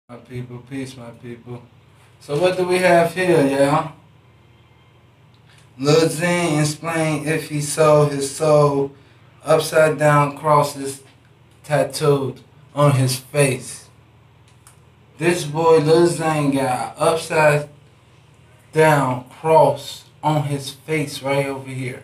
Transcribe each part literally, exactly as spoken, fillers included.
My people, peace, my people. So what do we have here, y'all? Lil Zane explain if he sold his soul, upside down crosses tattooed on his face. This boy Lil Zane got upside down cross on his face right over here.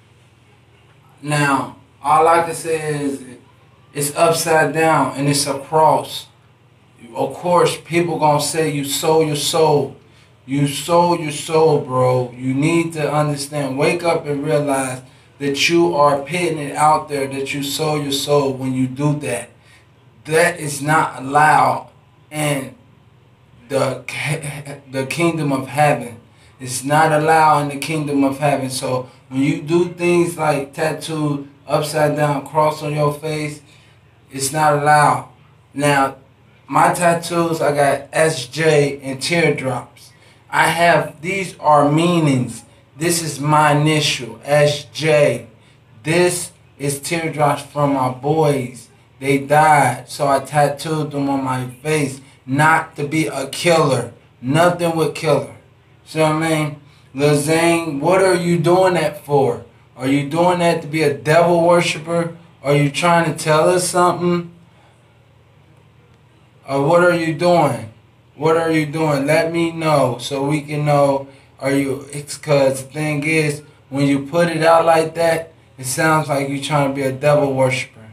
Now, all I can say is it's upside down and it's a cross. Of course, people gonna say you sold your soul. You sold your soul, bro. You need to understand. Wake up and realize that you are putting it out there that you sold your soul when you do that. That is not allowed in the, the kingdom of heaven. It's not allowed in the kingdom of heaven. So when you do things like tattoo upside down cross on your face, it's not allowed. Now, my tattoos, I got S J and teardrops. I have, these are meanings. This is my initial, S J. This is teardrops from my boys. They died, so I tattooed them on my face. Not to be a killer. Nothing with killer. See what I mean? Lil Zane, what are you doing that for? Are you doing that to be a devil worshiper? Are you trying to tell us something? Or what are you doing? What are you doing? Let me know so we can know. Are you? It's because the thing is, when you put it out like that, it sounds like you're trying to be a devil worshiper.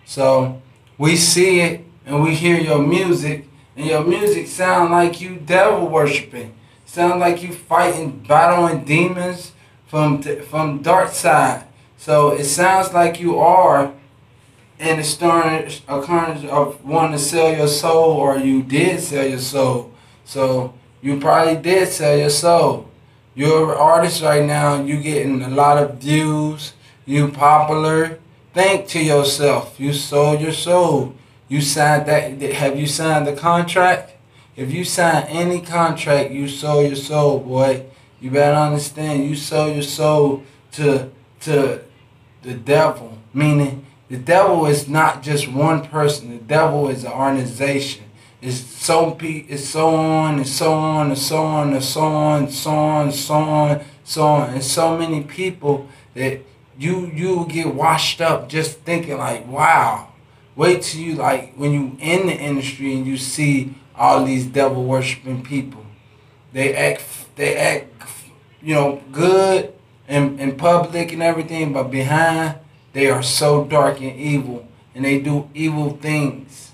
So we see it and we hear your music, and your music sound like you devil worshiping. Sound like you fighting, battling demons from from dark side. So it sounds like you are in the stern occurrence of wanting to sell your soul, or you did sell your soul. So you probably did sell your soul. You're an artist right now. You getting a lot of views. You popular. Think to yourself. You sold your soul. You signed that. Have you signed the contract? If you sign any contract, you sold your soul, boy. You better understand. You sold your soul to to the devil, meaning the devil is not just one person. The devil is an organization. It's so pe it's so on and so on and so on and so on, so on, so on, so on, and so many people that you you get washed up just thinking like, wow. Wait till you like when you in the industry and you see all these devil worshiping people. They act they act you know good in in public and everything, but behind they are so dark and evil, and they do evil things.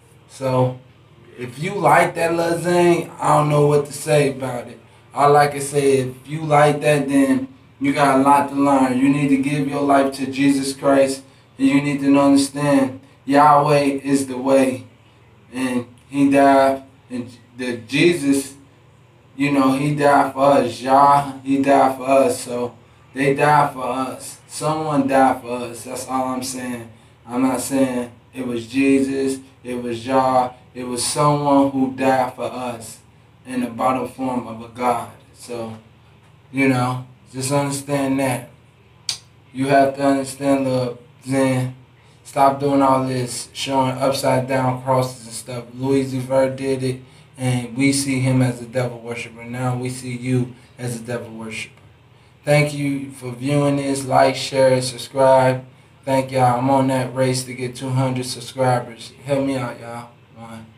So, if you like that, Lil Zane, I don't know what to say about it. All I can say, if you like that, then you got a lot to learn. You need to give your life to Jesus Christ, and you need to understand Yahweh is the way, and He died, and the Jesus, you know, He died for us. Yah, He died for us, so they died for us. Someone died for us. That's all I'm saying. I'm not saying it was Jesus, it was Yah. It was someone who died for us in the bottom form of a God. So, you know, just understand that. You have to understand, Lil Zane. Stop doing all this showing upside down crosses and stuff. Louis Vert did it, and we see him as a devil worshiper. Now we see you as a devil worshiper. Thank you for viewing this. Like, share, and subscribe. Thank y'all. I'm on that race to get two hundred subscribers. Help me out, y'all. One.